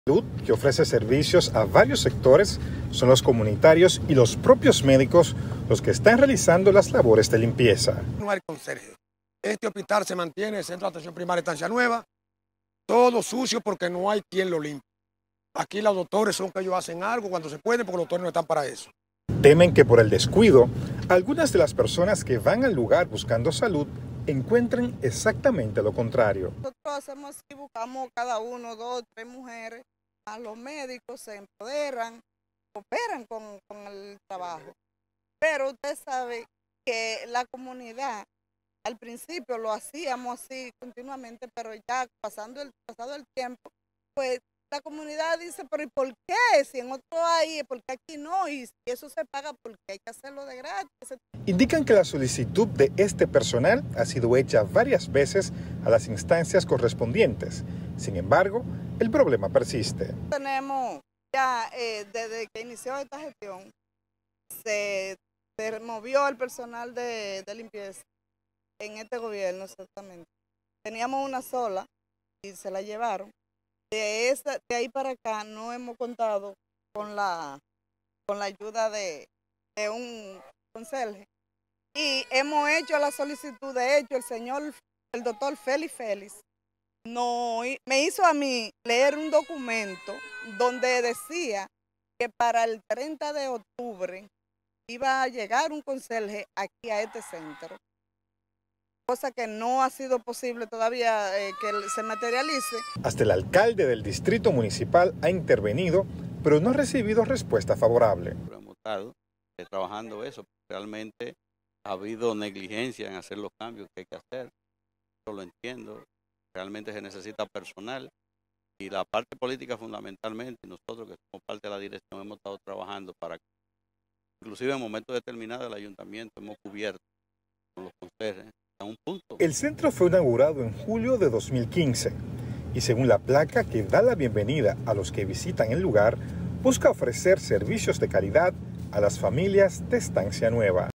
Salud, que ofrece servicios a varios sectores, son los comunitarios y los propios médicos los que están realizando las labores de limpieza. No hay conserje. Este hospital se mantiene, el Centro de Atención Primaria Estancia Nueva, todo sucio porque no hay quien lo limpie. Aquí los doctores son que ellos hacen algo cuando se puede porque los doctores no están para eso. Temen que por el descuido, algunas de las personas que van al lugar buscando salud encuentren exactamente lo contrario. Nosotros hacemos así, buscamos cada uno, 2, 3 mujeres, a los médicos se empoderan, cooperan con el trabajo. Pero usted sabe que la comunidad, al principio lo hacíamos así continuamente, pero ya pasado el tiempo, pues la comunidad dice, pero ¿y por qué? Si en otro hay, ¿por qué aquí no? Y si eso se paga, ¿por qué hay que hacerlo de gratis? Indican que la solicitud de este personal ha sido hecha varias veces a las instancias correspondientes. Sin embargo, el problema persiste. Tenemos ya, desde que inició esta gestión, se removió el personal de limpieza en este gobierno exactamente. Teníamos una sola y se la llevaron. De ahí para acá no hemos contado con la ayuda de un conserje. Y hemos hecho la solicitud, de hecho, el doctor Félix me hizo a mí leer un documento donde decía que para el 30 de octubre iba a llegar un conserje aquí a este centro, cosa que no ha sido posible todavía que se materialice. Hasta el alcalde del distrito municipal ha intervenido, pero no ha recibido respuesta favorable. Hemos estado trabajando eso, realmente ha habido negligencia en hacer los cambios que hay que hacer, yo lo entiendo, realmente se necesita personal y la parte política fundamentalmente, nosotros que somos parte de la dirección hemos estado trabajando para que, inclusive en momentos determinados del ayuntamiento hemos cubierto con los conserjes a un punto. El centro fue inaugurado en julio de 2015 y según la placa que da la bienvenida a los que visitan el lugar, busca ofrecer servicios de calidad a las familias de Estancia Nueva.